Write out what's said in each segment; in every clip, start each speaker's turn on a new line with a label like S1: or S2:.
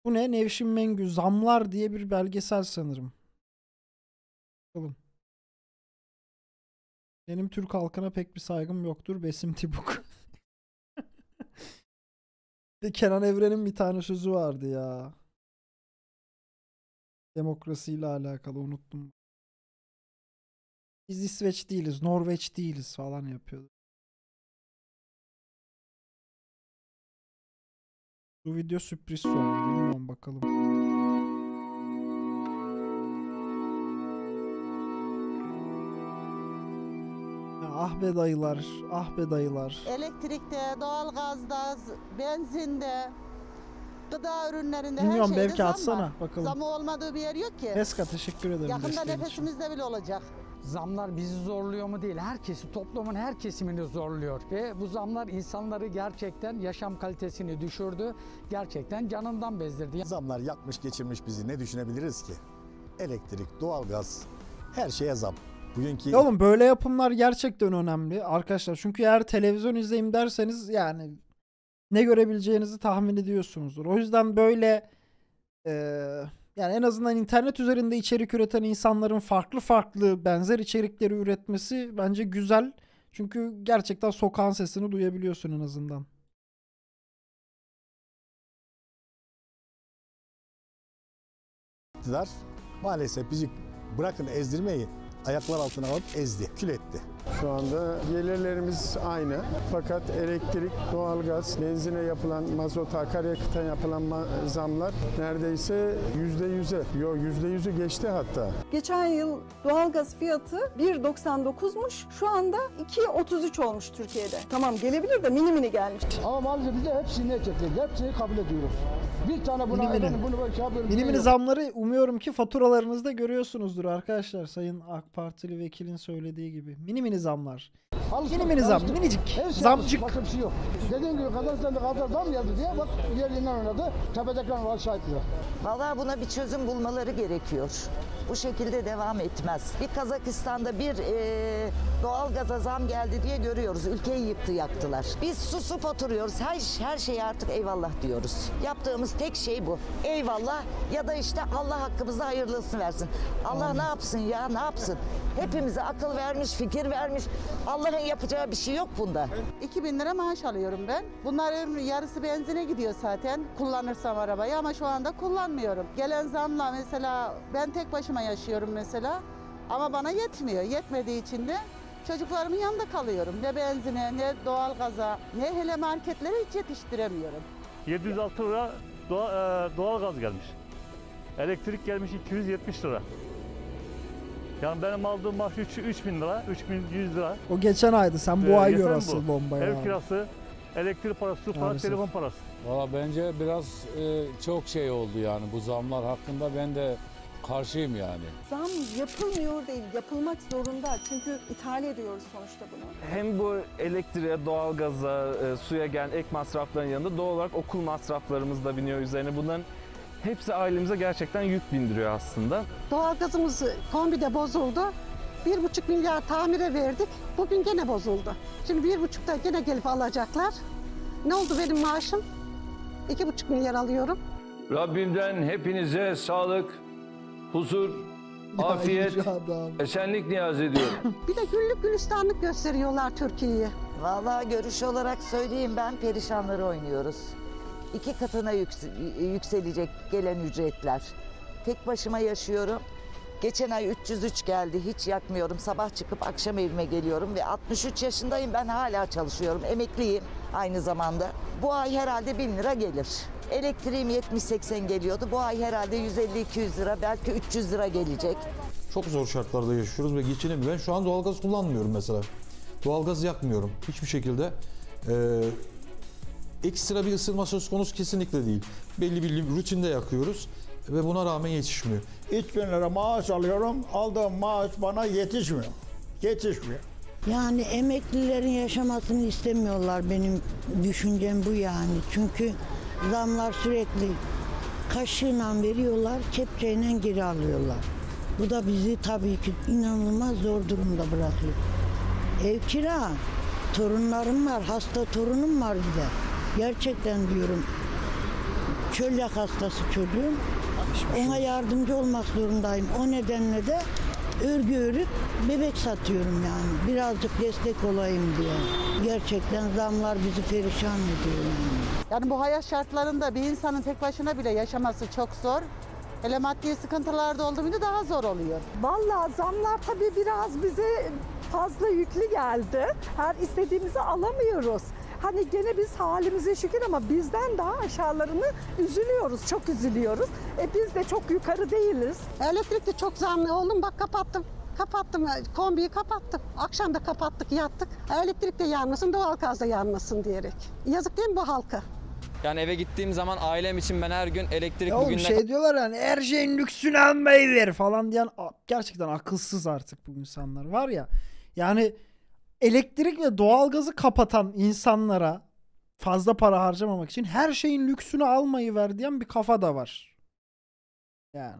S1: Bu ne? Nevşin Mengü Zamlar diye bir belgesel sanırım. Bakalım. Benim Türk halkına pek bir saygım yoktur. Besim Tibuk. De Kenan Evren'in bir tane sözü vardı ya. Demokrasiyle alakalı unuttum. Biz İsveç değiliz, Norveç değiliz falan yapıyordu. Bu video sürpriz sonu. Bilmiyorum bakalım. Ah be dayılar, ah be dayılar.
S2: Elektrikte, doğalgazda, benzinde, gıda ürünlerinde
S1: Bilmiyorum,
S2: her şeyde
S1: belki
S2: zam
S1: atsana
S2: var.
S1: bakalım.
S2: Zamı olmadığı bir yer yok ki.
S1: Peska teşekkür ederim.
S2: Yakında nefesimizde bile olacak.
S3: Zamlar bizi zorluyor mu değil, herkesi, toplumun her kesimini zorluyor. Ve bu zamlar insanları gerçekten yaşam kalitesini düşürdü. Gerçekten canından bezdirdi.
S4: Zamlar yakmış geçirmiş bizi, ne düşünebiliriz ki? Elektrik, doğalgaz, her şeye zam. Bugünkü...
S1: Ya oğlum böyle yapımlar gerçekten önemli arkadaşlar. Çünkü eğer televizyon izleyeyim derseniz yani ne görebileceğinizi tahmin ediyorsunuzdur. O yüzden böyle yani en azından internet üzerinde içerik üreten insanların farklı farklı benzer içerikleri üretmesi bence güzel. Çünkü gerçekten sokağın sesini duyabiliyorsun en azından.
S4: Maalesef bizi bırakın ezdirmeyi, ayaklar altına alıp ezdi, kül etti.
S5: Şu anda gelirlerimiz aynı. Fakat elektrik, doğalgaz, benzine yapılan, mazota, akaryakıta yapılan zamlar neredeyse %100'e, yok %100'ü geçti hatta.
S6: Geçen yıl doğalgaz fiyatı 1.99'muş. Şu anda 2.33 olmuş Türkiye'de. Tamam gelebilir de mini gelmiş.
S7: Ama maalesef biz de hepsini çektik. Hepsini kabul ediyoruz. Bir tane buna ayrılın, bunu böyle şey yapıyoruz.
S1: Mini zamları umuyorum ki faturalarınızda görüyorsunuzdur arkadaşlar. Sayın AK Partili vekilin söylediği gibi. Mini zamlar. Mini zam, minicik. Zamcık.
S7: Başka bir şey yok. Dediğim gibi kadar zam geldi diye bak yerliğinden oynadı. Tepedekiler var şahitler.
S8: Vallahi buna bir çözüm bulmaları gerekiyor. Bu şekilde devam etmez. Bir Kazakistan'da bir doğalgaza zam geldi diye görüyoruz. Ülkeyi yıktı yaktılar. Biz susup oturuyoruz. Her şeye artık eyvallah diyoruz. Yaptığımız tek şey bu. Eyvallah ya da işte Allah hakkımızda hayırlısını versin. Allah ne yapsın ya, ne yapsın? Hepimize akıl vermiş, fikir vermiş. Allah'ın yapacağı bir şey yok bunda.
S2: 2.000 lira maaş alıyorum ben. Bunların yarısı benzine gidiyor zaten kullanırsam arabayı ama şu anda kullanmıyorum. Gelen zamla mesela ben tek başıma yaşıyorum mesela ama bana yetmiyor. Yetmediği için de çocuklarımın yanında kalıyorum. Ne benzine, ne doğalgaza, ne hele marketlere hiç yetiştiremiyorum.
S9: 706 lira doğalgaz gelmiş. Elektrik gelmiş 270 lira. Yani benim aldığım maaş 3.000 lira, 3.100 lira.
S1: O geçen aydı. Sen bu ay gör asıl bombayı.
S9: Ev kirası, elektrik parası, su parası, telefon parası.
S10: Valla bence biraz çok şey oldu yani bu zamlar hakkında ben de karşıyım yani.
S6: Zam yapılmıyor değil, yapılmak zorunda. Çünkü ithal ediyoruz sonuçta bunu.
S11: Hem bu elektriğe, doğalgaza, suya gelen ek masrafların yanında doğal olarak okul masraflarımız da biniyor üzerine. Bunların hepsi ailemize gerçekten yük bindiriyor aslında.
S2: Doğalgazımız kombide bozuldu. 1,5 milyar tamire verdik. Bugün gene bozuldu. Şimdi 1,5'da gene gelip alacaklar. Ne oldu benim maaşım? 2,5 milyar alıyorum.
S12: Rabbimden hepinize sağlık, huzur, afiyet, esenlik niyaz ediyorum.
S2: Bir de güllük gülistanlık gösteriyorlar Türkiye'yi.
S8: Vallahi görüş olarak söyleyeyim, ben perişanları oynuyoruz. 2 katına yükselecek gelen ücretler. Tek başıma yaşıyorum. Geçen ay 303 geldi, hiç yakmıyorum. Sabah çıkıp akşam evime geliyorum ve 63 yaşındayım, ben hala çalışıyorum. Emekliyim aynı zamanda. Bu ay herhalde 1000 lira gelir. Elektriğim 70-80 geliyordu. Bu ay herhalde 150-200 lira, belki 300 lira gelecek.
S13: Çok zor şartlarda yaşıyoruz ve geçinemiyoruz. Ben şu an doğalgaz kullanmıyorum mesela. Doğalgaz yakmıyorum hiçbir şekilde. Ekstra bir ısınma söz konusu kesinlikle değil. Belli bir rutinde yakıyoruz ve buna rağmen yetişmiyor.
S14: 3.000 lira maaş alıyorum, aldığım maaş bana yetişmiyor. Yetişmiyor.
S15: Yani emeklilerin yaşamasını istemiyorlar, benim düşüncem bu yani. Çünkü zamlar sürekli kaşığıyla veriyorlar, kepçeyle geri alıyorlar. Bu da bizi tabii ki inanılmaz zor durumda bırakıyor. Ev kira, torunlarım var, hasta torunum var bir de. Gerçekten diyorum, çölyak hastası çocuğum. Ona yardımcı olmak zorundayım. O nedenle de örgü örüp bebek satıyorum yani. Birazcık destek olayım diye. Gerçekten zamlar bizi perişan ediyor yani.
S2: Yani bu hayat şartlarında bir insanın tek başına bile yaşaması çok zor. Hele maddi sıkıntılarda olduğunda daha zor oluyor.
S16: Vallahi zamlar tabii biraz bize fazla yüklü geldi. Her istediğimizi alamıyoruz. Hani gene biz halimize şükür ama bizden daha aşağılarını üzülüyoruz, çok üzülüyoruz. Biz de çok yukarı değiliz.
S17: Elektrik de çok zamlı oğlum, bak kapattım. Kombiyi kapattım. Akşam da kapattık, yattık. Elektrik de yanmasın, doğalgaz da yanmasın diyerek. Yazık değil mi bu halka?
S18: Yani eve gittiğim zaman ailem için ben her gün elektrik
S1: Ya oğlum şey diyorlar yani her şeyin lüksünü almayı ver falan diyen gerçekten akılsız artık bu insanlar var ya. Yani elektrik ve doğalgazı kapatan insanlara fazla para harcamamak için her şeyin lüksünü almayı ver diyen bir kafa da var. Yani.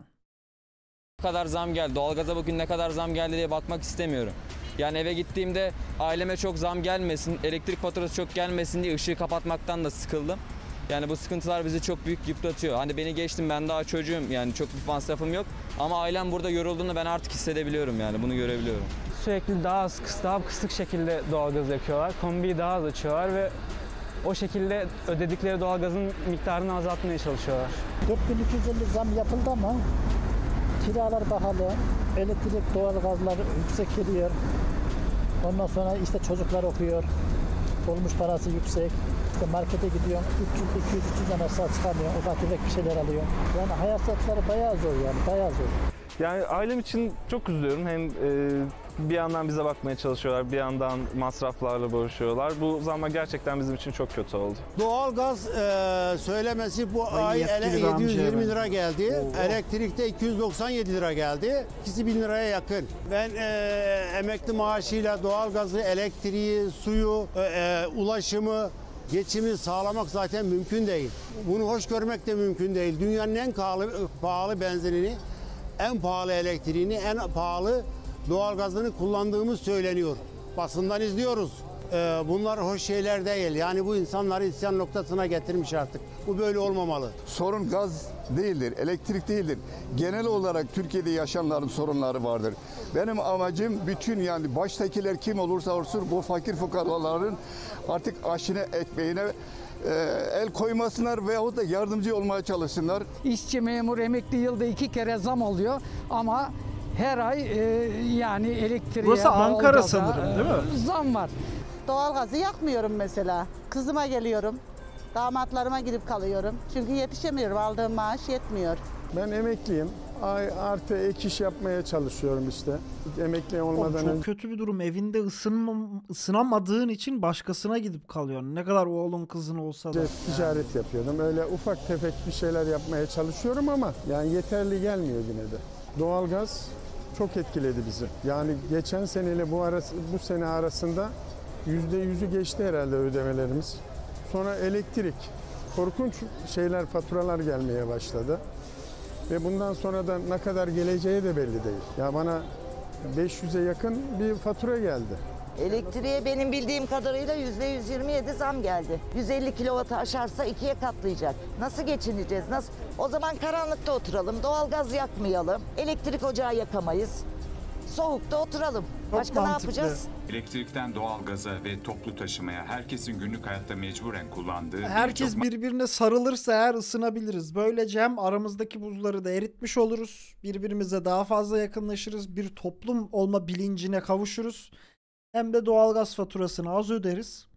S18: Ne kadar zam geldi, doğalgaza bugün ne kadar zam geldi diye bakmak istemiyorum. Yani eve gittiğimde aileme çok zam gelmesin, elektrik faturası çok gelmesin diye ışığı kapatmaktan da sıkıldım. Yani bu sıkıntılar bizi çok büyük yıpratıyor. Hani beni geçtim, ben daha çocuğum, yani çok bir masrafım yok. Ama ailem burada yorulduğunu ben artık hissedebiliyorum, yani bunu görebiliyorum.
S19: Sürekli daha kısık şekilde doğalgaz yakıyorlar. Kombiyi daha az açıyorlar ve o şekilde ödedikleri doğalgazın miktarını azaltmaya çalışıyorlar.
S20: 4250 zam yapıldı ama kiralar pahalı, elektrik, doğalgazlar yüksek geliyor. Ondan sonra işte çocuklar okuyor, olmuş parası yüksek. İşte markete gidiyor, 300-200-300'den aşağı çıkamıyor, ufak tefek bir şeyler alıyor. Yani hayat şartları bayağı zor yani, bayağı zor.
S11: Yani ailem için çok üzülüyorum. Hem bir yandan bize bakmaya çalışıyorlar, bir yandan masraflarla boğuşuyorlar. Bu zamlar gerçekten bizim için çok kötü oldu.
S21: Doğalgaz söylemesi bu ay 720 lira geldi. Elektrikte 297 lira geldi. İkisi 1000 liraya yakın. Ben emekli maaşıyla doğalgazı, elektriği, suyu, ulaşımı, geçimi sağlamak zaten mümkün değil. Bunu hoş görmek de mümkün değil. Dünyanın en pahalı benzinini, en pahalı elektriğini, en pahalı doğalgazını kullandığımız söyleniyor. Basından izliyoruz. Bunlar hoş şeyler değil. Yani bu insanları isyan noktasına getirmiş artık. Bu böyle olmamalı.
S22: Sorun gaz değildir, elektrik değildir. Genel olarak Türkiye'de yaşayanların sorunları vardır. Benim amacım bütün, yani baştakiler kim olursa olsun bu fakir fukaraların artık aşine, ekmeğine el koymasınlar veyahut da yardımcı olmaya çalışsınlar.
S3: İşçi, memur, emekli yılda 2 kere zam oluyor ama her ay yani elektriğe,
S1: burası Ankara sanırım değil mi?
S3: Zam var.
S2: Doğalgazı yakmıyorum mesela. Kızıma geliyorum. Damatlarıma gidip kalıyorum. Çünkü yetişemiyorum. Aldığım maaş yetmiyor.
S5: Ben emekliyim. Artı ek iş yapmaya çalışıyorum işte. Emekli olmadan
S1: çok kötü bir durum. Evinde ısınamadığın için başkasına gidip kalıyorsun. Ne kadar oğlun kızın olsa da.
S5: Ticaret yapıyordum. Öyle ufak tefek bir şeyler yapmaya çalışıyorum ama yani yeterli gelmiyor yine de. Doğalgaz çok etkiledi bizi. Yani geçen seneyle bu sene arasında %100'ü geçti herhalde ödemelerimiz. Sonra elektrik. Korkunç faturalar gelmeye başladı. Ve bundan sonra da ne kadar geleceği de belli değil. Ya bana 500'e yakın bir fatura geldi.
S8: Elektriğe benim bildiğim kadarıyla %127 zam geldi. 150 kilovatı aşarsa 2'ye katlayacak. Nasıl geçineceğiz? Nasıl? O zaman karanlıkta oturalım, doğalgaz yakmayalım, elektrik ocağı yakamayız. Soğukta oturalım. Başka ne yapacağız?
S23: Elektrikten doğalgaza ve toplu taşımaya herkesin günlük hayatta mecburen kullandığı...
S1: Herkes birbirine sarılırsa eğer ısınabiliriz. Böylece hem aramızdaki buzları da eritmiş oluruz. Birbirimize daha fazla yakınlaşırız. Bir toplum olma bilincine kavuşuruz. Hem de doğalgaz faturasını az öderiz.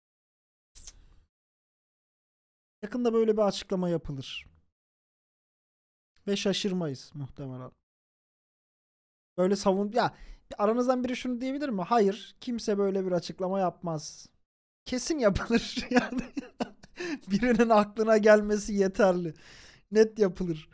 S1: Yakında böyle bir açıklama yapılır. Ve şaşırmayız muhtemelen. Böyle ya aranızdan biri şunu diyebilir mi? Hayır, kimse böyle bir açıklama yapmaz. Kesin yapılır yani. Birinin aklına gelmesi yeterli. Net yapılır.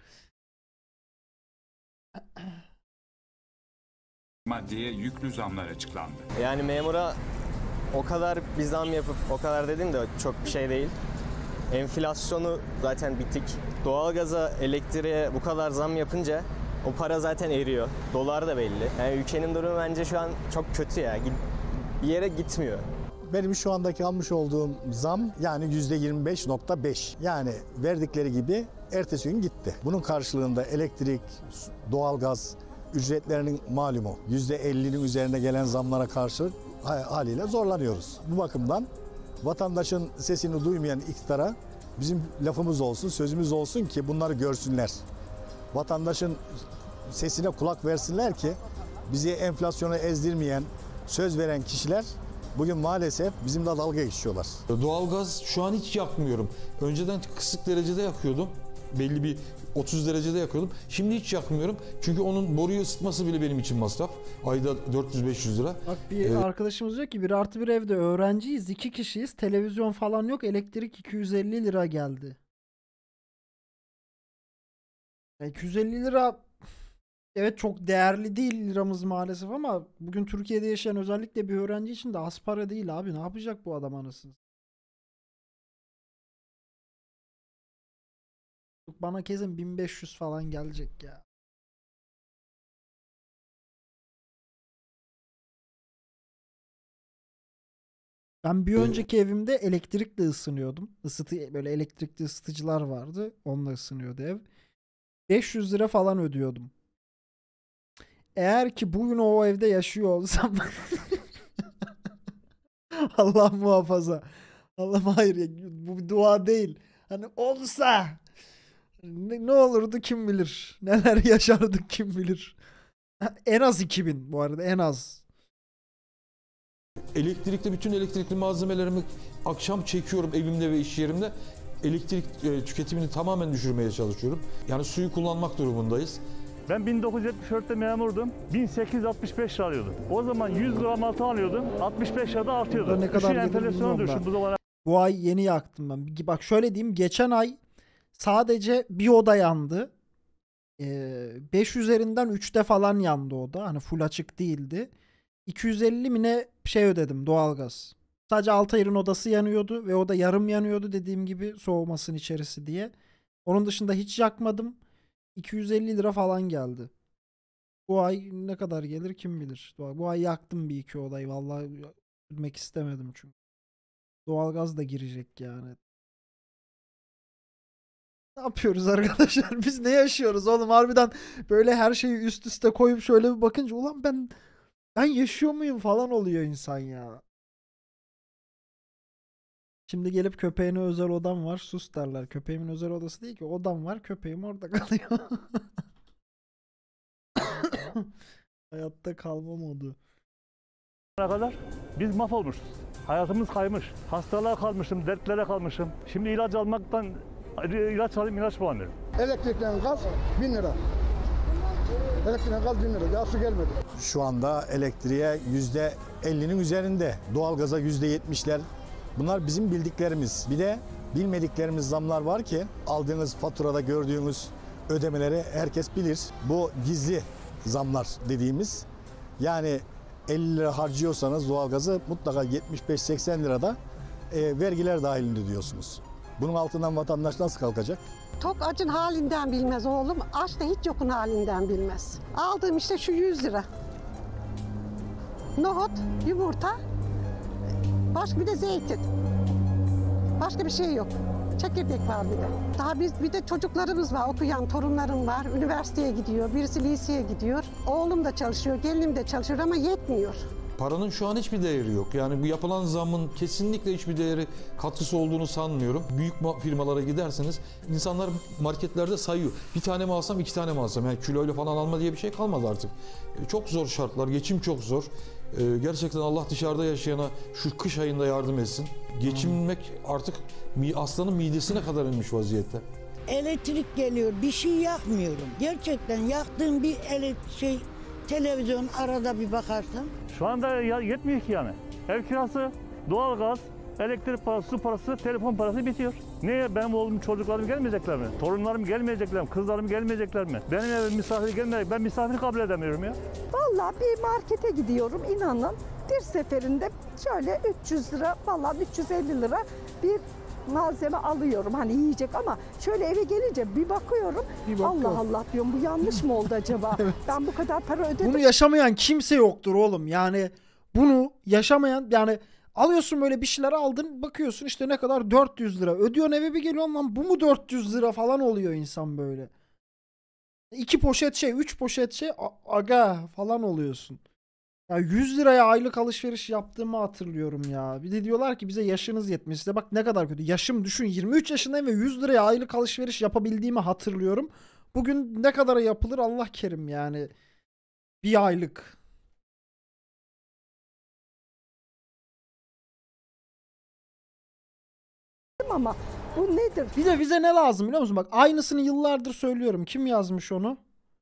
S23: Maddeye yüklü zamlar açıklandı.
S24: Yani memura o kadar bir zam yapıp o kadar dedin de çok bir şey değil. Enflasyonu zaten bitik. Doğalgaza, elektriğe bu kadar zam yapınca o para zaten eriyor. Dolar da belli. Yani ülkenin durumu bence şu an çok kötü ya. Bir yere gitmiyor.
S4: Benim şu andaki almış olduğum zam yani %25.5. Yani verdikleri gibi ertesi gün gitti. Bunun karşılığında elektrik, doğalgaz ücretlerinin malumu %50'nin üzerine gelen zamlara karşı haliyle zorlanıyoruz. Bu bakımdan vatandaşın sesini duymayan iktidara bizim lafımız olsun, sözümüz olsun ki bunları görsünler. Vatandaşın sesine kulak versinler ki bizi enflasyona ezdirmeyen, söz veren kişiler bugün maalesef bizimle dalga geçiyorlar.
S13: Doğalgaz şu an hiç yakmıyorum. Önceden kısık derecede yakıyordum. Belli bir 30 derecede yakıyordum. Şimdi hiç yakmıyorum. Çünkü onun boruyu ısıtması bile benim için masraf. Ayda 400-500 lira.
S1: Bak bir arkadaşımız diyor ki 1+1 evde öğrenciyiz. 2 kişiyiz. Televizyon falan yok. Elektrik 250 lira geldi. 250 lira evet çok değerli değil liramız maalesef ama bugün Türkiye'de yaşayan özellikle bir öğrenci için de az para değil abi. Ne yapacak bu adam anasını? Bana kesin 1500 falan gelecek ya. Ben bir önceki evimde elektrikle ısınıyordum. Böyle elektrikli ısıtıcılar vardı. Onunla ısınıyordu ev. 500 lira falan ödüyordum. Eğer ki bugün o evde yaşıyor olsam Allah muhafaza. Allah'ım hayır ya, bu bir dua değil. Hani olsa ne olurdu kim bilir. Neler yaşardık kim bilir. En az 2000 bu arada en az.
S13: Elektrikli bütün elektrikli malzemelerimi akşam çekiyorum evimde ve iş yerimde. Elektrik tüketimini tamamen düşürmeye çalışıyorum. Yani suyu kullanmak durumundayız.
S7: Ben 1974'te memurdum. 1865 lira alıyordum. O zaman 100 gram altı alıyordum. 65 lirada artıyordu.
S1: Ne kadar enflasyonu düşün. Bu ay yeni yaktım ben. Bak şöyle diyeyim. Geçen ay sadece bir oda yandı. 5 üzerinden 3'te falan yandı oda. Hani full açık değildi. 250 mi ne şey ödedim doğalgaz. Sadece Altayır'ın odası yanıyordu ve o da yarım yanıyordu dediğim gibi soğumasın içerisi diye. Onun dışında hiç yakmadım. 250 lira falan geldi. Bu ay ne kadar gelir kim bilir. Bu ay yaktım bir iki odayı. Vallahi bilmek istemedim çünkü. Doğalgaz da girecek yani. Ne yapıyoruz arkadaşlar? Biz ne yaşıyoruz oğlum? Harbiden böyle her şeyi üst üste koyup şöyle bir bakınca ulan ben yaşıyor muyum falan oluyor insan ya. Şimdi gelip köpeğine özel odam var sus derler. Köpeğimin özel odası değil ki odam var köpeğim orada kalıyor. Hayatta kalma modu.
S7: Kadar biz mahvolmuşuz. Hayatımız kaymış. Hastalığa kalmışım, dertlere kalmışım. Şimdi ilaç almaktan ilaç alayım ilaç bulamıyorum.
S9: Elektrikten gaz 1000 lira. Elektrikten gaz 1000 lira. Ya su gelmedi.
S4: Şu anda elektriğe %50'nin üzerinde. Doğalgaza %70'ler. Bunlar bizim bildiklerimiz. Bir de bilmediklerimiz zamlar var ki aldığınız faturada gördüğünüz ödemeleri herkes bilir. Bu gizli zamlar dediğimiz. Yani 50 lira harcıyorsanız doğalgazı mutlaka 75-80 lirada vergiler dahilinde diyorsunuz. Bunun altından vatandaş nasıl kalkacak?
S17: Tok acın halinden bilmez oğlum. Aç da hiç yokun halinden bilmez. Aldığım işte şu 100 lira. Nohut, yumurta, başka bir de zeytin. Başka bir şey yok. Çekirdek var bir de. Daha bir de çocuklarımız var, okuyan torunlarım var. Üniversiteye gidiyor, birisi liseye gidiyor. Oğlum da çalışıyor, gelinim de çalışıyor ama yetmiyor.
S13: Paranın şu an hiçbir değeri yok. Yani bu yapılan zamın kesinlikle hiçbir değeri katkısı olduğunu sanmıyorum. Büyük firmalara giderseniz insanlar marketlerde sayıyor. Bir tane mi alsam, iki tane mi alsam? Yani kiloyla falan alma diye bir şey kalmadı artık. Çok zor şartlar, geçim çok zor. Gerçekten Allah dışarıda yaşayana şu kış ayında yardım etsin. Geçinmek artık aslanın midesine kadar inmiş vaziyette.
S15: Elektrik geliyor, bir şey yakmıyorum. Gerçekten yaktığım bir televizyon arada bir bakarsan.
S7: Şu anda yetmiyor ki yani. Ev kirası, doğalgaz, elektrik parası, su parası, telefon parası bitiyor. Niye benim oğlum çocuklarım gelmeyecekler mi? Torunlarım gelmeyecekler mi? Kızlarım gelmeyecekler mi? Benim evim misafir gelmeyecek. Ben misafir kabul edemiyorum ya.
S16: Vallahi bir markete gidiyorum inanın. Bir seferinde şöyle 300 lira falan 350 lira bir malzeme alıyorum hani yiyecek ama şöyle eve gelince bir bakıyorum Allah Allah diyorum bu yanlış mı oldu acaba? Evet. Ben bu kadar para ödedim.
S1: Bunu yaşamayan kimse yoktur oğlum yani bunu yaşamayan yani Alıyorsun böyle bir şeyler aldın, bakıyorsun işte ne kadar 400 lira. Ödüyorsun eve bir geliyorsun lan bu mu 400 lira falan oluyor insan böyle. 2 poşet şey, 3 poşet şey aga falan oluyorsun. Ya 100 liraya aylık alışveriş yaptığımı hatırlıyorum ya. Bir de diyorlar ki bize yaşınız yetmiş. İşte bak ne kadar kötü. Yaşım düşün 23 yaşındayım ve 100 liraya aylık alışveriş yapabildiğimi hatırlıyorum. Bugün ne kadara yapılır Allah kerim yani. Bir aylık.
S16: Ama bu nedir?
S1: Bize ne lazım biliyor musun? Bak aynısını yıllardır söylüyorum. Kim yazmış onu?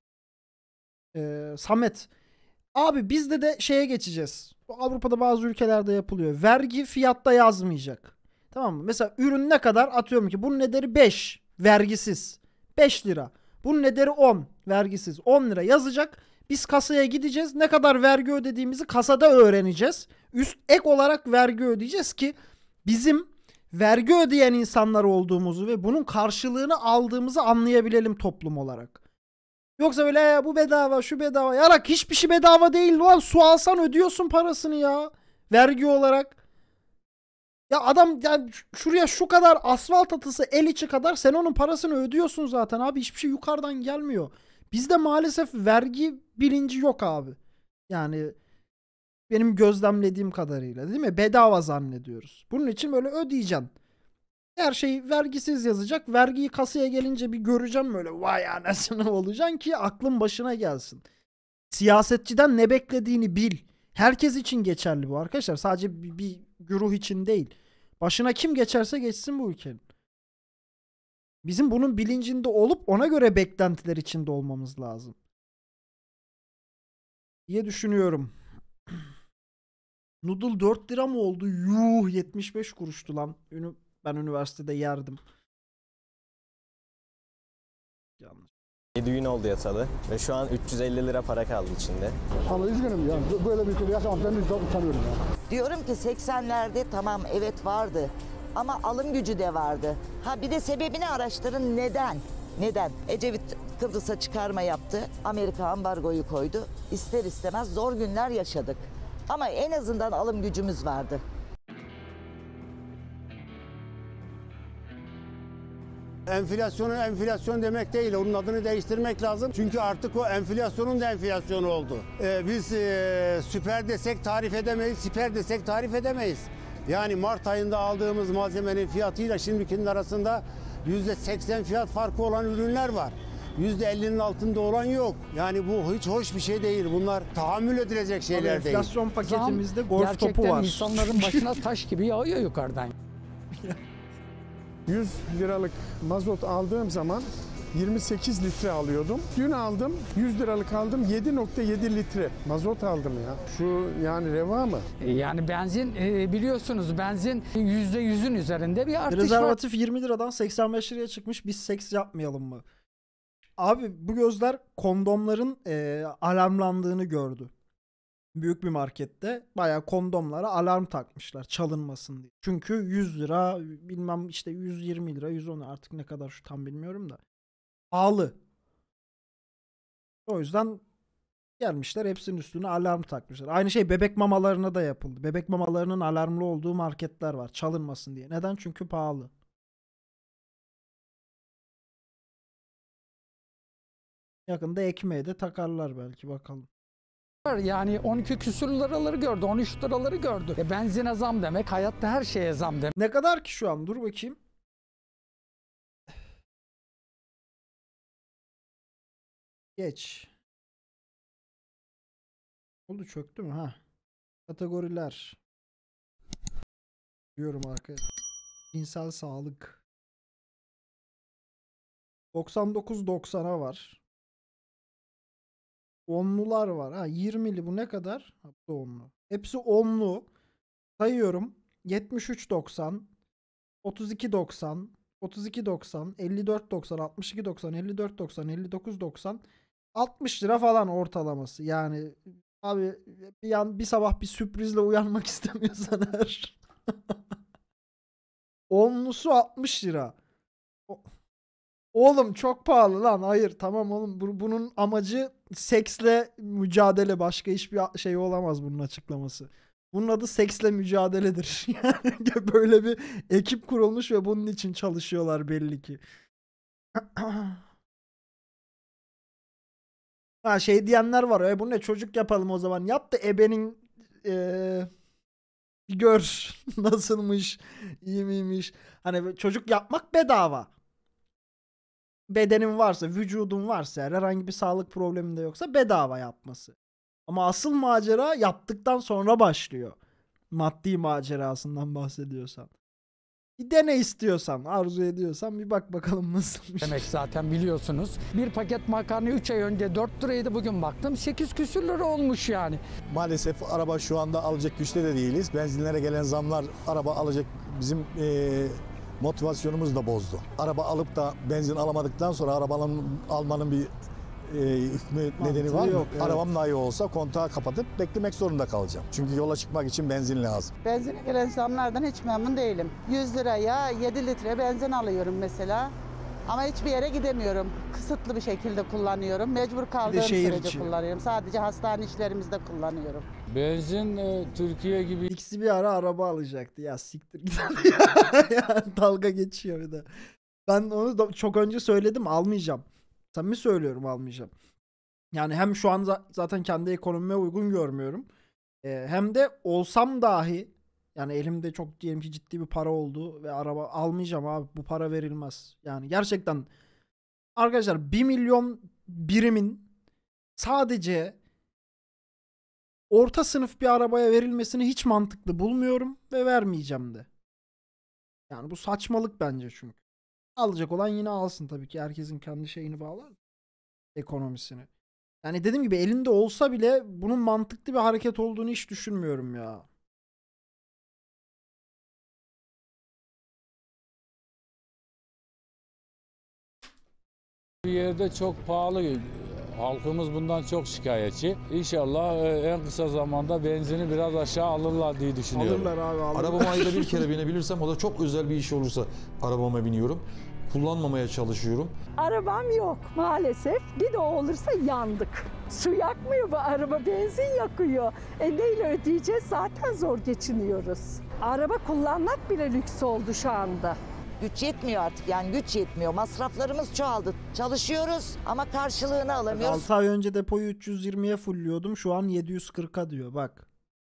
S1: Samet. Abi bizde de şeye geçeceğiz. Avrupa'da bazı ülkelerde yapılıyor. Vergi fiyatta yazmayacak. Tamam mı? Mesela ürün ne kadar? Atıyorum ki bunun ederi 5. Vergisiz. 5 lira. Bunun ederi 10. Vergisiz. 10 lira yazacak. Biz kasaya gideceğiz. Ne kadar vergi ödediğimizi kasada öğreneceğiz. Ek olarak vergi ödeyeceğiz ki bizim vergi ödeyen insanlar olduğumuzu ve bunun karşılığını aldığımızı anlayabilelim toplum olarak. Yoksa böyle bu bedava, şu bedava. Yarak hiçbir şey bedava değil lan. Su alsan ödüyorsun parasını ya. Vergi olarak. Ya adam yani şuraya şu kadar asfalt atısı el içi kadar sen onun parasını ödüyorsun zaten abi. Hiçbir şey yukarıdan gelmiyor. Bizde maalesef vergi bilinci yok abi. Yani benim gözlemlediğim kadarıyla değil mi? Bedava zannediyoruz. Bunun için böyle ödeyeceksin. Her şey vergisiz yazacak. Vergiyi kasaya gelince bir göreceğim böyle vay anasını olacaksın ki aklın başına gelsin. Siyasetçiden ne beklediğini bil. Herkes için geçerli bu arkadaşlar. Sadece bir güruh için değil. Başına kim geçerse geçsin bu ülkenin. Bizim bunun bilincinde olup ona göre beklentiler içinde olmamız lazım diye düşünüyorum. Noodle 4 lira mı oldu? Yuh 75 kuruştu lan. Ben üniversitede yerdim. Yanlış.
S24: 7 gün oldu yatalı ve şu an 350 lira para kaldı içinde.
S9: Ama üzgünüm ya. Böyle bir ülkede yaşamaktan utanıyorum ya.
S8: Diyorum ki 80'lerde tamam evet vardı ama alım gücü de vardı. Ha bir de sebebini araştırın neden? Neden? Ecevit Kıbrıs'a çıkarma yaptı. Amerika ambargoyu koydu. İster istemez zor günler yaşadık. Ama en azından alım gücümüz vardı.
S21: Enflasyon demek değil. Onun adını değiştirmek lazım. Çünkü artık o enflasyonun da enflasyonu oldu. Biz süper desek tarif edemeyiz, hiper desek tarif edemeyiz. Yani Mart ayında aldığımız malzemenin fiyatıyla şimdikinin arasında %80 fiyat farkı olan ürünler var. %50'nin altında olan yok. Yani bu hiç hoş bir şey değil. Bunlar tahammül edilecek şeyler değil.
S1: Enflasyon paketimizde golf topu var.
S3: Gerçekten insanların başına taş gibi yağıyor yukarıdan.
S5: 100 liralık mazot aldığım zaman 28 litre alıyordum. Dün aldım 100 liralık aldım 7.7 litre mazot aldım ya. Şu yani reva mı?
S3: Yani benzin biliyorsunuz benzin %100'ün üzerinde bir artış var.
S1: Rezervatif 20 liradan 85 liraya çıkmış. Biz seks yapmayalım mı? Abi bu gözler kondomların alarmlandığını gördü. Büyük bir markette bayağı kondomlara alarm takmışlar çalınmasın diye. Çünkü 100 lira bilmem işte 120 lira 110 artık ne kadar şu tam bilmiyorum da pahalı. O yüzden gelmişler hepsinin üstüne alarm takmışlar. Aynı şey bebek mamalarına da yapıldı. Bebek mamalarının alarmlı olduğu marketler var çalınmasın diye. Neden? Çünkü pahalı. Yakında ekmeğe de takarlar belki bakalım.
S3: Yani 12 küsür liraları gördü, 13 liraları gördü. Benzine zam demek, hayatta her şeye zam demek.
S1: Ne kadar ki şu an? Dur bakayım. Geç. Oldu çöktü mü? Ha. Kategoriler. Diyorum arkadaşlar. Cinsel sağlık. 99.90'a var. Onlular var. Ha 20'li bu ne kadar? Ha, bu da onlu. Hepsi onlu. Sayıyorum. 73.90 32.90 32.90 54.90 62.90 54.90 59.90 60 lira falan ortalaması. Yani abi bir sabah bir sürprizle uyanmak istemiyorsan eğer. Onlusu 60 lira. Oğlum çok pahalı lan. Hayır tamam oğlum. Bunun amacı seksle mücadele. Başka hiçbir şey olamaz bunun açıklaması. Bunun adı seksle mücadeledir. Yani böyle bir ekip kurulmuş ve bunun için çalışıyorlar belli ki. Ha şey diyenler var. Bu ne, çocuk yapalım o zaman. Yap da ebenin gör nasılmış, iyi miymiş. Hani çocuk yapmak bedava. Bedenin varsa, vücudun varsa, herhangi bir sağlık problemin de yoksa bedava yapması. Ama asıl macera yaptıktan sonra başlıyor. Maddi macerasından bahsediyorsan. Bir dene istiyorsan, arzu ediyorsan bir bak bakalım nasılmış.
S3: Demek zaten biliyorsunuz. Bir paket makarna 3 ay önce 4 liraydı, bugün baktım 8 küsür lira olmuş yani.
S4: Maalesef araba şu anda alacak güçte de değiliz. Benzinlere gelen zamlar araba alacak bizim motivasyonumuzu da bozdu. Araba alıp da benzin alamadıktan sonra araba almanın bir hükmü nedeni var mı?
S1: Yok, evet.
S4: Arabam dahi olsa kontağı kapatıp beklemek zorunda kalacağım. Çünkü yola çıkmak için benzin lazım.
S2: Benzine gelen zamlardan hiç memnun değilim. 100 liraya 7 litre benzin alıyorum mesela. Ama hiçbir yere gidemiyorum. Kısıtlı bir şekilde kullanıyorum. Mecbur kaldığım sürece kullanıyorum. Sadece hastane işlerimizde kullanıyorum.
S6: Benzin Türkiye gibi.
S1: İkisi bir ara araba alacaktı. Ya siktir git. Ya, dalga geçiyor bir de. Ben onu da çok önce söyledim, almayacağım. Samimi söylüyorum, almayacağım. Yani hem şu an zaten kendi ekonomime uygun görmüyorum. Hem de olsam dahi, yani elimde çok diyelim ki ciddi bir para oldu ve araba almayacağım abi, bu para verilmez. Yani gerçekten arkadaşlar 1 milyon birimin sadece orta sınıf bir arabaya verilmesini hiç mantıklı bulmuyorum ve vermeyeceğim de. Yani bu saçmalık bence çünkü. Alacak olan yine alsın tabii ki. Herkesin kendi şeyini bağlar. Ekonomisini. Yani dediğim gibi elinde olsa bile bunun mantıklı bir hareket olduğunu hiç düşünmüyorum ya.
S6: Bir yerde çok pahalı. Halkımız bundan çok şikayetçi. İnşallah en kısa zamanda benzini biraz aşağı alırlar diye düşünüyorum.
S1: Alırlar abi, alırlar.
S13: Arabama ayda bir kere binebilirsem, o da çok özel bir iş olursa arabama biniyorum. Kullanmamaya çalışıyorum.
S16: Arabam yok maalesef. Bir de o olursa yandık. Su yakmıyor bu araba, benzin yakıyor. Neyle ödeyeceğiz? Zaten zor geçiniyoruz. Araba kullanmak bile lüks oldu şu anda.
S8: Güç yetmiyor artık, yani güç yetmiyor. Masraflarımız çoğaldı. Çalışıyoruz ama karşılığını alamıyoruz.
S1: 6 ay önce depoyu 320'ye fullliyordum. Şu an 740'a diyor bak.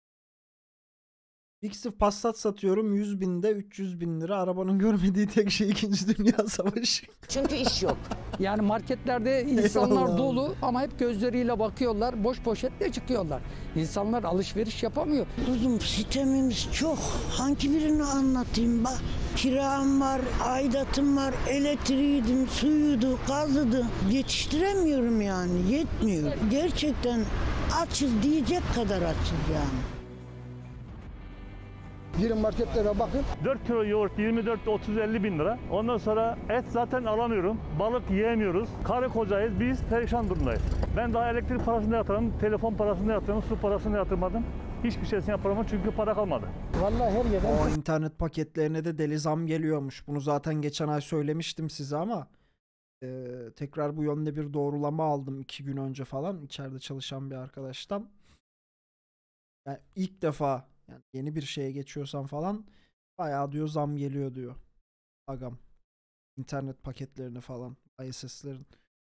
S1: X Passat satıyorum 100.000'de 300.000 lira. Arabanın görmediği tek şey 2. Dünya Savaşı.
S8: Çünkü iş yok.
S3: Yani marketlerde insanlar
S1: Eyvallah.
S3: dolu ama hep gözleriyle bakıyorlar. Boş poşetle çıkıyorlar. İnsanlar alışveriş yapamıyor.
S15: Kuzum sistemimiz çok. Hangi birini anlatayım bak. Kiram var, aidatım var, elektriğiydim, suyuydu, gazıydı. Yetiştiremiyorum yani, yetmiyor. Gerçekten açız diyecek kadar açız yani.
S9: Girin marketlere bakın.
S7: 4 kilo yoğurt 24-30-50 bin lira. Ondan sonra et zaten alamıyorum. Balık yiyemiyoruz. Karı kocayız. Biz perişan durumdayız. Ben daha elektrik parasını yatırdım, telefon parasını yatırdım, su parasını yatırmadım. Hiçbir şeysini yapamadım çünkü para kalmadı.
S9: Vallahi her yerden.
S1: O internet paketlerine de deli zam geliyormuş. Bunu zaten geçen ay söylemiştim size ama tekrar bu yönde bir doğrulama aldım 2 gün önce falan içeride çalışan bir arkadaştan. Yani ilk defa, yani yeni bir şeye geçiyorsam falan bayağı diyor zam geliyor diyor. Agam. İnternet paketlerini falan, ISS'lerin.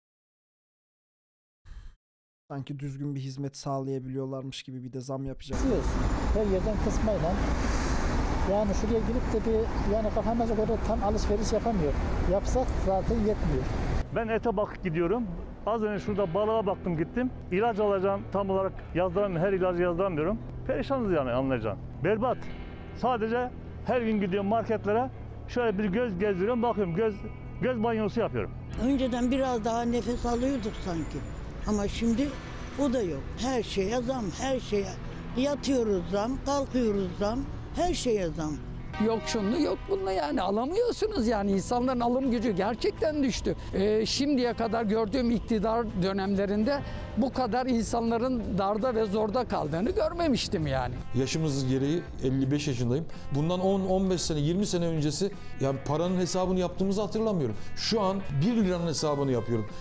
S1: Sanki düzgün bir hizmet sağlayabiliyorlarmış gibi bir de zam yapacak.
S20: Her yerden kısmayla. Yani şuraya girip de bir, yani kafamıza göre tam alışveriş yapamıyor. Yapsak zaten yetmiyor.
S7: Ben ete bakıp gidiyorum. Az önce şurada balığa baktım gittim. İlaç alacağım, tam olarak yazdıramıyorum. Her ilacı yazdıramıyorum. Perişanız yani, anlayacağım. Berbat. Sadece her gün gidiyorum marketlere. Şöyle bir göz gezdiriyorum, bakıyorum. Göz banyosu yapıyorum.
S15: Önceden biraz daha nefes alıyorduk sanki. Ama şimdi o da yok. Her şeye zam, her şeye. Yatıyoruz zam, kalkıyoruz zam, her şeye zam.
S3: Yok şunu yok bununla, yani alamıyorsunuz yani. İnsanların alım gücü gerçekten düştü. Şimdiye kadar gördüğüm iktidar dönemlerinde bu kadar insanların darda ve zorda kaldığını görmemiştim yani.
S13: Yaşımız gereği 55 yaşındayım. Bundan 10-15 sene, 20 sene öncesi ya paranın hesabını yaptığımızı hatırlamıyorum. Şu an 1 liranın hesabını yapıyorum.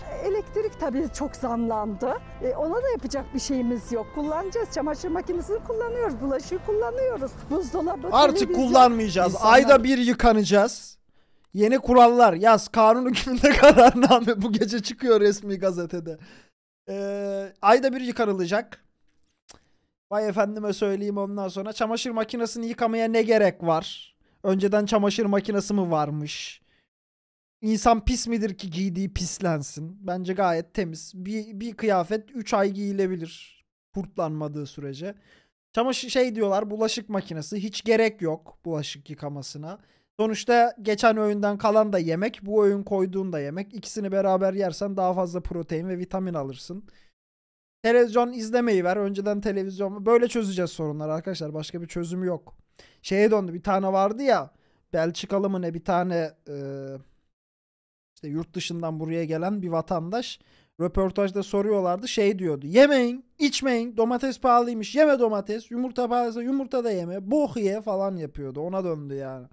S16: Elektrik tabii çok zamlandı. Ona da yapacak bir şeyimiz yok. Kullanacağız. Çamaşır makinesini kullanıyoruz. Bulaşığı kullanıyoruz. Buzdolabı,
S1: Artık
S16: televizyon.
S1: kullanmayacağız. Ayda bir yıkanacağız. Yeni kurallar yaz. Kanun hükmünde kararname bu gece çıkıyor resmi gazetede. Ayda bir yıkanılacak. Vay efendime söyleyeyim, ondan sonra çamaşır makinesini yıkamaya ne gerek var? Önceden çamaşır makinesi mi varmış? İnsan pis midir ki giydiği pislensin? Bence gayet temiz. Bir kıyafet 3 ay giyilebilir. Kurtlanmadığı sürece. Çamaşır diyorlar, bulaşık makinesi. Hiç gerek yok bulaşık yıkamasına. Sonuçta geçen öğünden kalan da yemek, bu öğün koyduğun da yemek. İkisini beraber yersen daha fazla protein ve vitamin alırsın. Televizyon izlemeyi ver. Önceden televizyon. Böyle çözeceğiz sorunları arkadaşlar. Başka bir çözüm yok. Şeye döndü. Bir tane vardı ya. Belçikalı mı ne, bir tane işte yurt dışından buraya gelen bir vatandaş. Röportajda soruyorlardı. Diyordu. Yemeyin, içmeyin. Domates pahalıymış. Yeme domates. Yumurta pahalıysa yumurta da yeme. Bok ye falan yapıyordu. Ona döndü yani.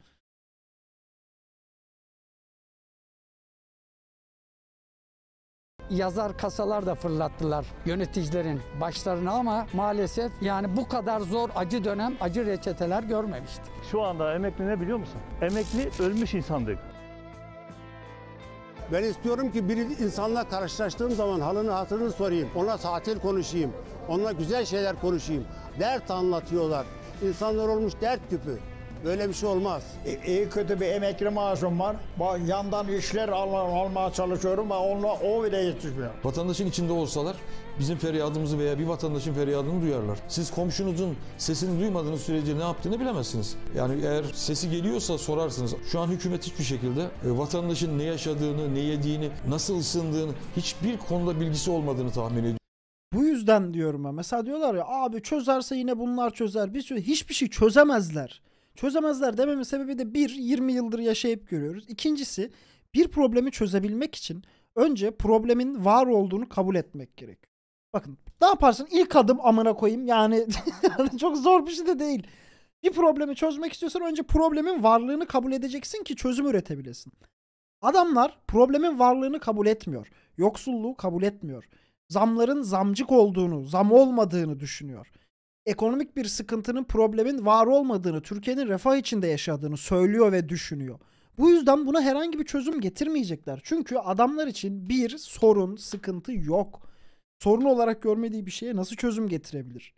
S3: Yazar kasalar da fırlattılar yöneticilerin başlarına ama maalesef yani bu kadar zor acı dönem, acı reçeteler görmemiştik.
S7: Şu anda emekli ne biliyor musun? Emekli ölmüş insandık.
S21: Ben istiyorum ki bir insanla karşılaştığım zaman halını hatırını sorayım. Ona tatil konuşayım. Onunla güzel şeyler konuşayım. Dert anlatıyorlar. İnsanlar olmuş dert küpü. Böyle bir şey olmaz.
S10: İyi kötü bir emekli maaşım var. Yandan işler almaya çalışıyorum ama o bile yetişmiyor.
S13: Vatandaşın içinde olsalar bizim feryadımızı veya bir vatandaşın feryadını duyarlar. Siz komşunuzun sesini duymadığınız sürece ne yaptığını bilemezsiniz. Yani eğer sesi geliyorsa sorarsınız. Şu an hükümet hiçbir şekilde vatandaşın ne yaşadığını, ne yediğini, nasıl ısındığını, hiçbir konuda bilgisi olmadığını tahmin ediyorum.
S1: Bu yüzden diyorum ben. Mesela diyorlar ya, abi çözerse yine bunlar çözer. Hiçbir şey çözemezler. Çözemezler dememin sebebi de 20 yıldır yaşayıp görüyoruz. İkincisi, bir problemi çözebilmek için önce problemin var olduğunu kabul etmek gerekiyor. Bakın, ne yaparsın? İlk adım amına koyayım. Yani çok zor bir şey de değil. Bir problemi çözmek istiyorsan önce problemin varlığını kabul edeceksin ki çözüm üretebilesin. Adamlar problemin varlığını kabul etmiyor. Yoksulluğu kabul etmiyor. Zamların zamcık olduğunu, zam olmadığını düşünüyor. Ekonomik bir sıkıntının, problemin var olmadığını, Türkiye'nin refah içinde yaşadığını söylüyor ve düşünüyor. Bu yüzden buna herhangi bir çözüm getirmeyecekler. Çünkü adamlar için bir sorun, sıkıntı yok. Sorun olarak görmediği bir şeye nasıl çözüm getirebilir?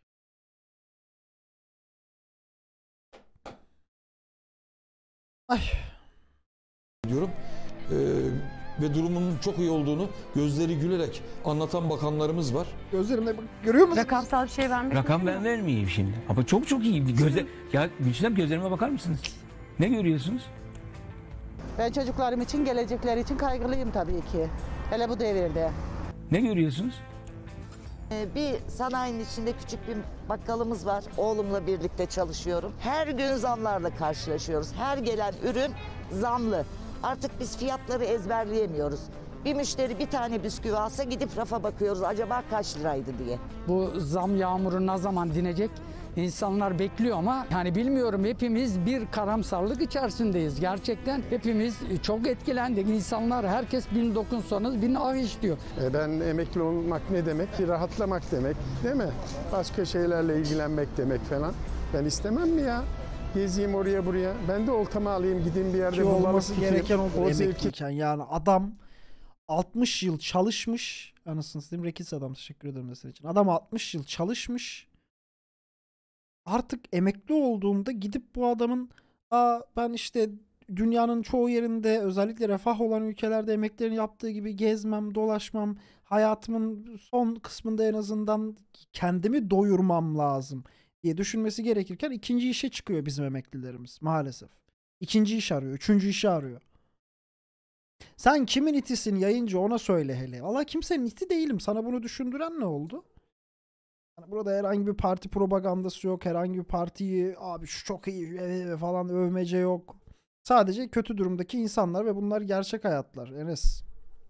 S1: Ay.
S13: Diyorum. Ve durumunun çok iyi olduğunu gözleri gülerek anlatan bakanlarımız var.
S1: Gözlerimle görüyor musun?
S12: Rakamsal bir şey vermek
S14: Rakam ben vermeyeyim şimdi. Ama çok iyi. Ya Gülçin, gözlerime bakar mısınız? Ne görüyorsunuz?
S2: Ben çocuklarım için, gelecekleri için kaygılıyım tabii ki. Hele bu devirde.
S14: Ne görüyorsunuz?
S8: Bir sanayinin içinde küçük bir bakkalımız var. Oğlumla birlikte çalışıyorum. Her gün zamlarla karşılaşıyoruz. Her gelen ürün zamlı. Artık biz fiyatları ezberleyemiyoruz. Bir müşteri bir tane bisküvi alsa gidip rafa bakıyoruz. Acaba kaç liraydı diye.
S3: Bu zam yağmuru ne zaman dinecek? İnsanlar bekliyor ama yani bilmiyorum, hepimiz bir karamsarlık içerisindeyiz. Gerçekten hepimiz çok etkilendik. İnsanlar, herkes bin dokunsanız bin ah iş diyor.
S5: Ben emekli olmak ne demek? Bir rahatlamak demek, değil mi? Başka şeylerle ilgilenmek demek falan. Ben istemem mi ya? Gezeyim oraya buraya. Ben de oltamı alayım, gideyim bir yerde
S1: Ki
S5: balık
S1: olması
S5: tutayım.
S1: gereken odur
S5: O zevki.
S1: emekliyken. Yani adam 60 yıl çalışmış. Anasını satayım, Rekis adam, teşekkür ederim mesela için. Adam 60 yıl çalışmış. Artık emekli olduğumda gidip bu adamın ben işte dünyanın çoğu yerinde, özellikle refah olan ülkelerde emeklerini yaptığı gibi gezmem, dolaşmam, hayatımın son kısmında en azından kendimi doyurmam lazım diye düşünmesi gerekirken ikinci işe çıkıyor bizim emeklilerimiz maalesef. İkinci iş arıyor, üçüncü işi arıyor. Sen kimin itisin yayıncı, ona söyle hele. Valla kimsenin iti değilim. Sana bunu düşündüren ne oldu? Yani burada herhangi bir parti propagandası yok. Herhangi bir partiyi abi şu çok iyi falan övmece yok. Sadece kötü durumdaki insanlar ve bunlar gerçek hayatlar. Enes.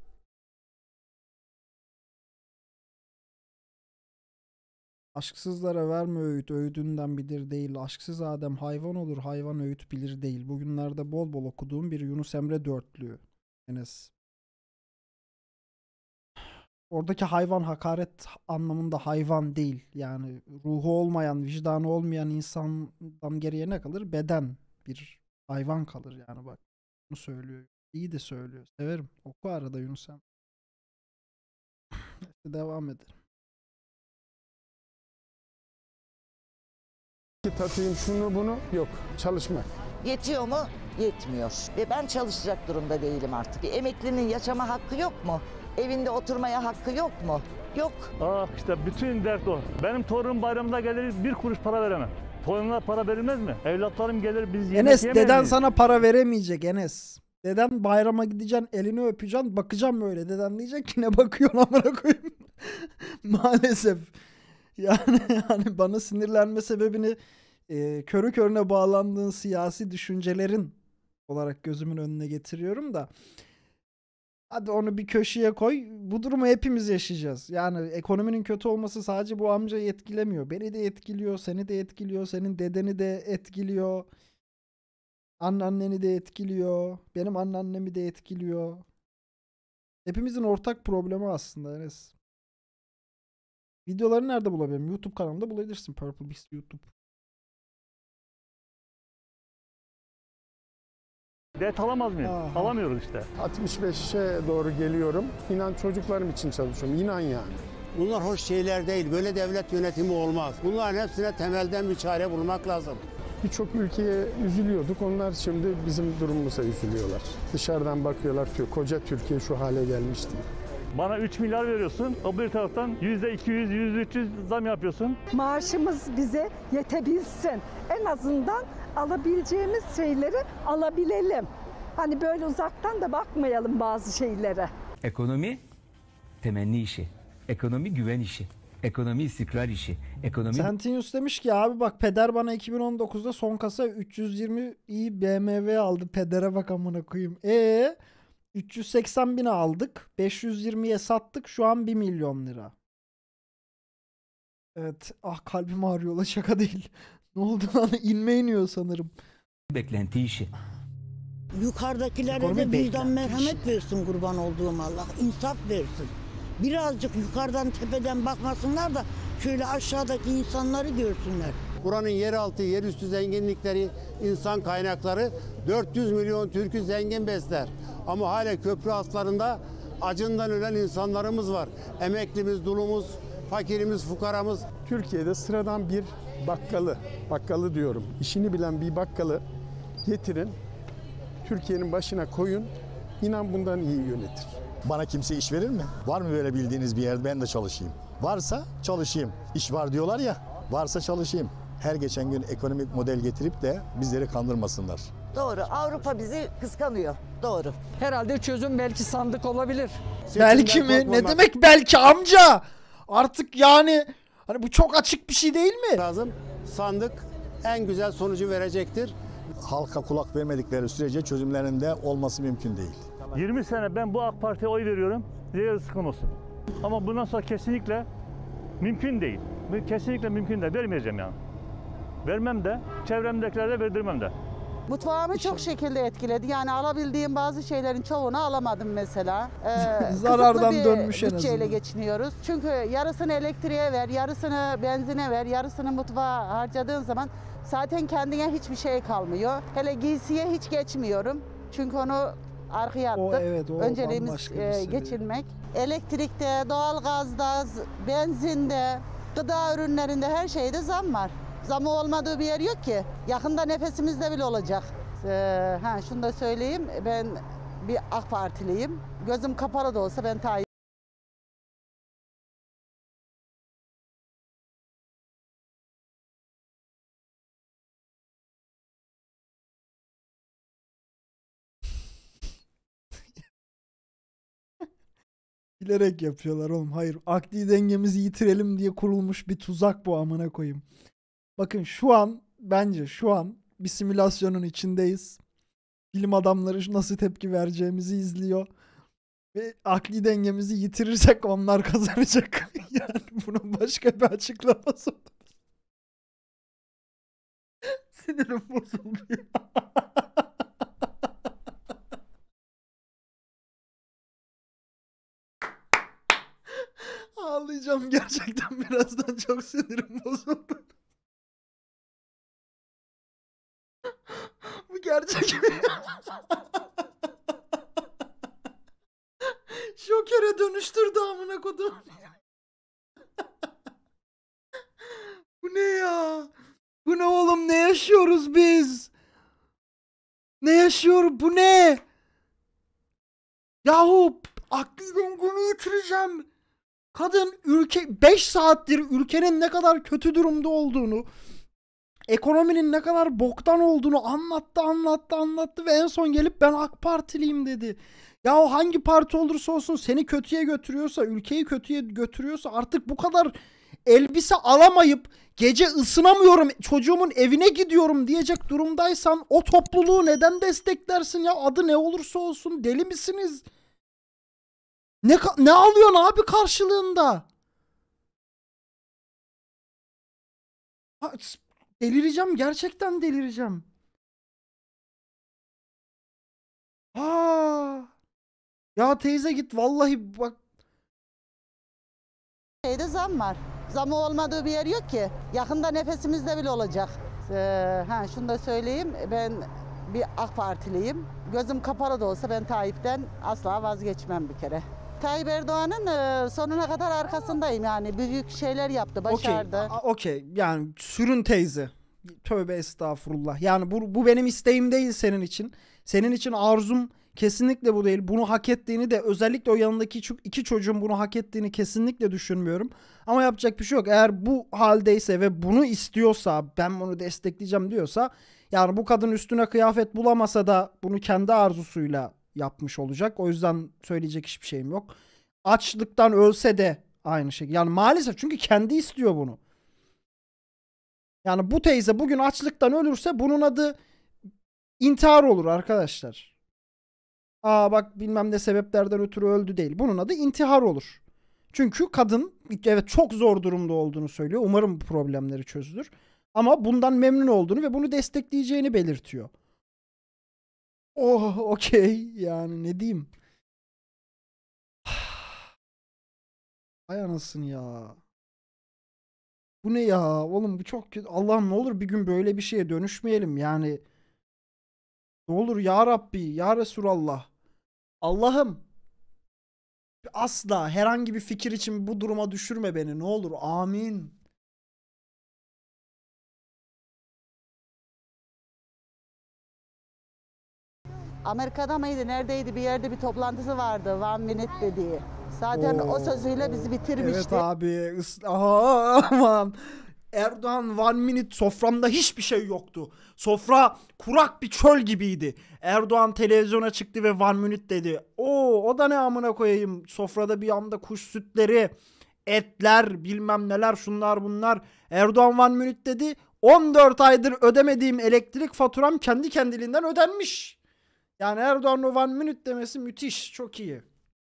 S1: Aşksızlara verme öğüt, öğüdünden bilir değil. Aşksız Adem hayvan olur, hayvan öğüt bilir değil. Bugünlerde bol bol okuduğum bir Yunus Emre dörtlüğü. Enes. Oradaki hayvan hakaret anlamında hayvan değil. Yani ruhu olmayan, vicdanı olmayan insandan geriye ne kalır? Beden. Bir hayvan kalır yani bak. Bunu söylüyor. İyi de söylüyor. Severim. Oku arada Yunus Emre. Devam edelim.
S5: Git atayım şunu bunu yok. Çalışmak.
S8: Yetiyor mu? Yetmiyor. Ve ben çalışacak durumda değilim artık. Bir emeklinin yaşama hakkı yok mu? Evinde oturmaya hakkı yok mu? Yok.
S7: Ah işte bütün dert o. Benim torunum bayramda gelir, bir kuruş para veremem. Torunlara para verilmez mi? Evlatlarım gelir, biz yemek
S1: Enes
S7: yemeyiz.
S1: deden sana para veremeyecek Enes. Deden bayrama gideceksin, elini öpeceksin, bakacağım böyle. Deden diyecek ki ne bakıyorsun amına koyayım. Maalesef. Yani bana sinirlenme sebebini körü körüne bağlandığın siyasi düşüncelerin olarak gözümün önüne getiriyorum da. Hadi onu bir köşeye koy. Bu durumu hepimiz yaşayacağız. Yani ekonominin kötü olması sadece bu amcayı etkilemiyor. Beni de etkiliyor, seni de etkiliyor, senin dedeni de etkiliyor. Anneanneni de etkiliyor. Benim anneannemi de etkiliyor. Hepimizin ortak problemi aslında Enes. Videoları nerede bulabilirim? YouTube kanalında bulabilirsin. Purple Beast YouTube.
S7: Det alamaz mıyım?
S1: Aha.
S7: Alamıyoruz işte.
S5: 65'e doğru geliyorum. İnan çocuklarım için çalışıyorum. İnan yani.
S21: Bunlar hoş şeyler değil. Böyle devlet yönetimi olmaz. Bunların hepsine temelden bir çare bulmak lazım.
S5: Birçok ülkeye üzülüyorduk. Onlar şimdi bizim durumumuza üzülüyorlar. Dışarıdan bakıyorlar diyor. Koca Türkiye şu hale gelmiş diye.
S7: Bana 3 milyar veriyorsun, o bir taraftan %200, %300 zam yapıyorsun.
S16: Maaşımız bize yetebilsin. En azından alabileceğimiz şeyleri alabilelim. Hani böyle uzaktan da bakmayalım bazı şeylere.
S14: Ekonomi temenni işi. Ekonomi güven işi. Ekonomi istikrar işi. Ekonomi...
S1: Sentinius demiş ki abi bak peder bana 2019'da son kasa 320i BMW aldı. Pedere bak amına koyayım. 380 bine aldık. 520'ye sattık. Şu an 1 milyon lira. Evet. Ah kalbim ağrıyor. La şaka değil. Ne oldu lan? İnme iniyor sanırım.
S14: Beklenti işi.
S15: Yukarıdakilere
S1: Ekonomi
S15: de vicdan
S1: beklenti
S15: merhamet versin kurban olduğum Allah. İnsaf versin. Birazcık yukarıdan tepeden bakmasınlar da şöyle aşağıdaki insanları görsünler.
S21: Buranın yeraltı, yerüstü zenginlikleri, insan kaynakları 400 milyon Türk'ü zengin besler. Ama hala köprü altlarında acından ölen insanlarımız var. Emeklimiz, dulumuz, fakirimiz, fukaramız.
S5: Türkiye'de sıradan bir bakkalı diyorum. İşini bilen bir bakkalı getirin. Türkiye'nin başına koyun. İnan bundan iyi yönetir.
S4: Bana kimse iş verir mi? Var mı böyle bildiğiniz bir yerde ben de çalışayım? Varsa çalışayım. İş var diyorlar ya. Varsa çalışayım. Her geçen gün ekonomik model getirip de bizleri kandırmasınlar.
S8: Doğru. Avrupa bizi kıskanıyor. Doğru.
S3: Herhalde çözüm belki sandık olabilir.
S1: Belki mi? Ne demek belki amca? Artık yani hani bu çok açık bir şey değil mi?
S21: Lazım. Sandık en güzel sonucu verecektir.
S4: Halka kulak vermedikleri sürece çözümlerinde olması mümkün değil.
S7: 20 sene ben bu AK Parti'ye oy veriyorum. Diğer sıkım olsun. Ama bundan sonra kesinlikle mümkün değil. Kesinlikle mümkün değil. Vermeyeceğim yani. Vermem de, çevremdekilere de verdirmem de.
S2: Mutfağımı çok şekilde etkiledi. Yani alabildiğim bazı şeylerin çoğunu alamadım mesela.
S1: Zarardan
S2: kısıtlı bir
S1: dönmüş en
S2: bütçeyle
S1: azından.
S2: geçiniyoruz. Çünkü yarısını elektriğe ver, yarısını benzine ver, yarısını mutfağa harcadığın zaman zaten kendine hiçbir şey kalmıyor. Hele giysiye hiç geçmiyorum. Çünkü onu arkaya attık.
S1: Evet, o
S2: Önceliğimiz
S1: bambaşka bir seviye.
S2: geçinmek. Elektrikte, doğalgazda, benzinde, gıda ürünlerinde her şeyde zam var. Zamı olmadığı bir yer yok ki. Yakında nefesimizde bile olacak. Şunu da söyleyeyim. Ben bir AK Partiliyim. Gözüm kapalı da olsa ben Tayyip.
S1: Bilerek yapıyorlar oğlum. Hayır. Akli dengemizi yitirelim diye kurulmuş bir tuzak bu amına koyayım. Bakın şu an bence şu an bir simülasyonun içindeyiz. Bilim adamları nasıl tepki vereceğimizi izliyor. Ve akli dengemizi yitirirsek onlar kazanacak. Yani bunun başka bir açıklaması olmaz. Sinirim bozuldu ya. Delireceğim gerçekten, birazdan çok sinirim bozuldu. Bu gerçek mi? Joker'e dönüştürdü amına kodum. Bu ne ya? Bu ne oğlum, ne yaşıyoruz biz? Ne yaşıyor bu ne? Yahu aklı dengemi yitireceğim. Kadın 5 saattir ülkenin ne kadar kötü durumda olduğunu, ekonominin ne kadar boktan olduğunu anlattı ve en son gelip ben AK Partiliyim dedi. Ya hangi parti olursa olsun seni kötüye götürüyorsa, ülkeyi kötüye götürüyorsa, artık bu kadar elbise alamayıp gece ısınamıyorum, çocuğumun evine gidiyorum diyecek durumdaysan o topluluğu neden desteklersin ya? Adı ne olursa olsun, deli misiniz? Ne alıyorsun abi karşılığında? Delireceğim, gerçekten delireceğim. Ya teyze git vallahi bak.
S2: Şeyde zam var. Zamı olmadığı bir yer yok ki. Yakında nefesimizde bile olacak. Şunu da söyleyeyim. Ben bir AK Partiliyim. Gözüm kapalı da olsa ben Tayyip'ten asla vazgeçmem bir kere. Tayyip Erdoğan'ın sonuna kadar arkasındayım yani. Büyük şeyler yaptı, başardı.
S1: Okey. Yani sürün teyze. Tövbe estağfurullah. Yani bu benim isteğim değil senin için. Senin için arzum kesinlikle bu değil. Bunu hak ettiğini de, özellikle o yanındaki iki çocuğun bunu hak ettiğini kesinlikle düşünmüyorum. Ama yapacak bir şey yok. Eğer bu haldeyse ve bunu istiyorsa, ben bunu destekleyeceğim diyorsa, yani bu kadın üstüne kıyafet bulamasa da bunu kendi arzusuyla yapmış olacak. O yüzden söyleyecek hiçbir şeyim yok. Açlıktan ölse de aynı şey. Yani maalesef, çünkü kendi istiyor bunu. Yani bu teyze bugün açlıktan ölürse bunun adı intihar olur arkadaşlar. Bak bilmem ne sebeplerden ötürü öldü değil. Bunun adı intihar olur. Çünkü kadın evet çok zor durumda olduğunu söylüyor. Umarım bu problemleri çözülür. Ama bundan memnun olduğunu ve bunu destekleyeceğini belirtiyor. Oh okey, yani ne diyeyim. Ay anasını ya. Bu ne ya oğlum, bu çok kötü. Allah'ım ne olur bir gün böyle bir şeye dönüşmeyelim yani. Ne olur ya Rabbi, ya Resulallah. Allah'ım asla herhangi bir fikir için bu duruma düşürme beni, ne olur, amin.
S2: Amerika'da mıydı, neredeydi, bir yerde bir toplantısı vardı, One Minute dediği. Zaten o sözüyle bizi bitirmişti.
S1: Evet abi. Aman. Erdoğan One Minute, soframda hiçbir şey yoktu. Sofra kurak bir çöl gibiydi. Erdoğan televizyona çıktı ve One Minute dedi. O da ne amına koyayım. Sofrada bir anda kuş sütleri, etler, bilmem neler, şunlar bunlar. Erdoğan One Minute dedi. 14 aydır ödemediğim elektrik faturam kendi kendiliğinden ödenmiş. Yani Erdoğan'ın o One Minute demesi müthiş. Çok iyi.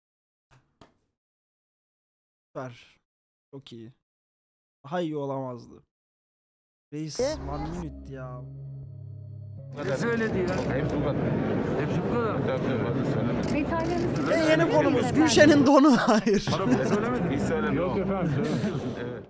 S1: Süper. Çok iyi. Daha iyi olamazdı. Reis One Minute ya.
S7: Söyledi ya. Hepsi bu kadar. Hepsi bu kadar.
S1: Yeni konumuz Gülşen'in donu. Hayır.
S7: Söylemedim. Hiç söylemedim. Yok efendim. Evet.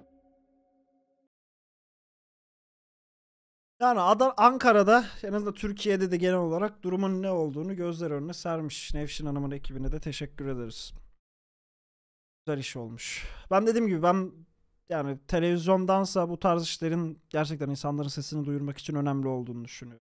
S1: Yani Ankara'da, en azından Türkiye'de de genel olarak durumun ne olduğunu gözler önüne sermiş. Nevşin Hanım'ın ekibine de teşekkür ederiz. Güzel iş olmuş. Ben dediğim gibi yani televizyondansa bu tarz işlerin gerçekten insanların sesini duyurmak için önemli olduğunu düşünüyorum.